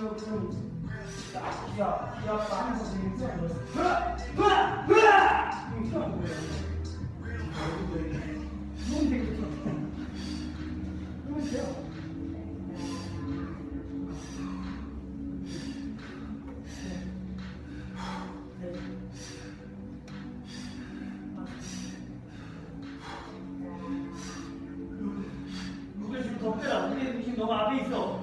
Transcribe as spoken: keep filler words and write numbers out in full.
기아, 기아 빠는 거 지금 뛰어 들었어. 흐아! 흐아! 흐아! 이거 뛰어 보여요. 너무 되게 뛰어. 너무 돼요. 무게 지금 더 빼라. 무게 지금 너무 앞에 있어.